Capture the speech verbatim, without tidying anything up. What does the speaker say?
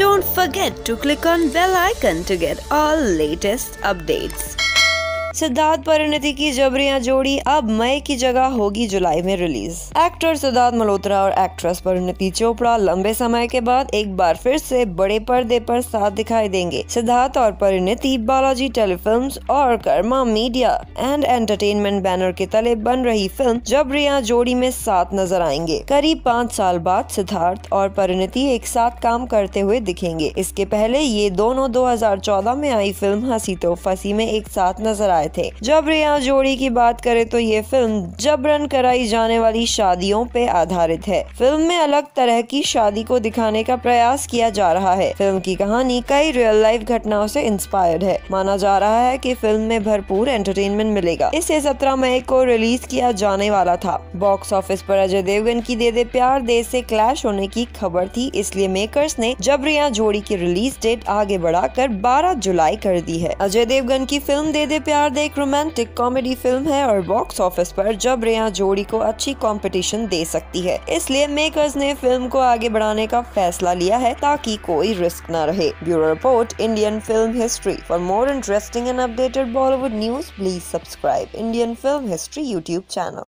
Don't forget to click on bell icon to get all latest updates. Siddharth Parineeti की जबरियां जोड़ी अब मई की जगह होगी जुलाई में रिलीज। एक्टर सिद्धार्थ मल्होत्रा और एक्ट्रेस परिणीति चोपड़ा लंबे समय के बाद एक बार फिर से बड़े पर्दे पर साथ दिखाई देंगे। सिद्धार्थ और परिणीति बालाजी टेलीफिल्म्स और Karma media and entertainment banner के तले बन रही फिल्म जबरियां जोड़ी में साथ नजर आएंगे। करीब पाँच साल बाद सिद्धार्थ और परिणीति एक साथ काम करते हुए दिखेंगे। इसके पहले ये दोनों दो हज़ार चौदह में आई फिल्म हंसी तो फंसी में एक साथ नजर आए थे। जबरियां जोड़ी की बात करें तो ये फिल्म जबरन कराई जाने वाली शादियों पे आधारित है। फिल्म में अलग तरह की शादी को दिखाने का प्रयास किया जा रहा है। फिल्म की कहानी कई रियल लाइफ घटनाओं से इंस्पायर्ड है। माना जा रहा है कि फिल्म में भरपूर एंटरटेनमेंट मिलेगा। इसे सत्रह मई को रिलीज किया जाने वाला था। बॉक्स ऑफिस पर अजय देवगन की दे दे प्यार दे से क्लैश होने की खबर थी, इसलिए मेकर्स ने जबरियां जोड़ी की रिलीज डेट आगे बढ़ाकर बारह जुलाई कर दी है। अजय देवगन की फिल्म दे दे प्यार दे एक रोमांटिक कॉमेडी फिल्म है और बॉक्स ऑफिस पर जबरियां जोड़ी को अच्छी कंपटीशन दे सकती है। इसलिए मेकर्स ने फिल्म को आगे बढ़ाने का फैसला लिया है ताकि कोई रिस्क न रहे। Bureau report, Indian film history. For more interesting and updated Bollywood news, please subscribe Indian film history YouTube channel.